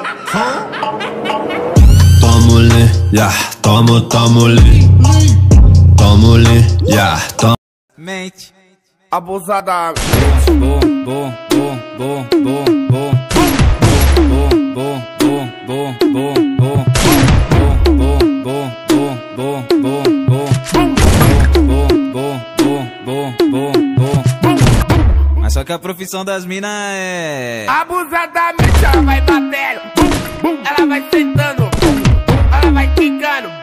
Tomo-lhe, yeah, tomo-lhe. Tomo-lhe, yeah, Mente abusada. Mas só que a profissão das minas é Abusadamente ela vai batendo, ela vai sentando, ela vai quicando.